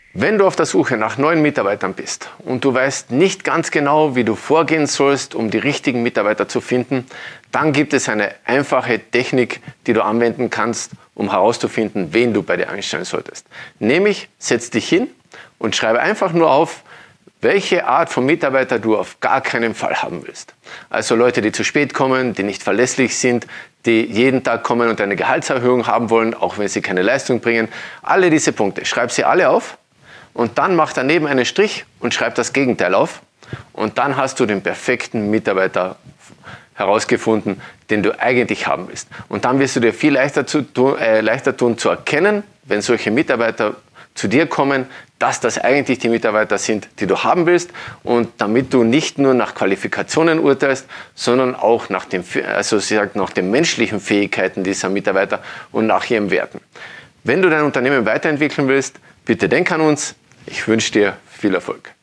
Wenn du auf der Suche nach neuen Mitarbeitern bist und du weißt nicht ganz genau, wie du vorgehen sollst, um die richtigen Mitarbeiter zu finden, dann gibt es eine einfache Technik, die du anwenden kannst, um herauszufinden, wen du bei dir einstellen solltest. Nämlich, setz dich hin und schreibe einfach nur auf, welche Art von Mitarbeiter du auf gar keinen Fall haben willst. Also Leute, die zu spät kommen, die nicht verlässlich sind, die jeden Tag kommen und eine Gehaltserhöhung haben wollen, auch wenn sie keine Leistung bringen. Alle diese Punkte, schreib sie alle auf und dann mach daneben einen Strich und schreib das Gegenteil auf. Und dann hast du den perfekten Mitarbeiter herausgefunden, den du eigentlich haben willst. Und dann wirst du dir viel leichter tun zu erkennen, wenn solche Mitarbeiter zu dir kommen, dass das eigentlich die Mitarbeiter sind, die du haben willst, und damit du nicht nur nach Qualifikationen urteilst, sondern auch nach den menschlichen Fähigkeiten dieser Mitarbeiter und nach ihren Werten. Wenn du dein Unternehmen weiterentwickeln willst, bitte denk an uns. Ich wünsche dir viel Erfolg.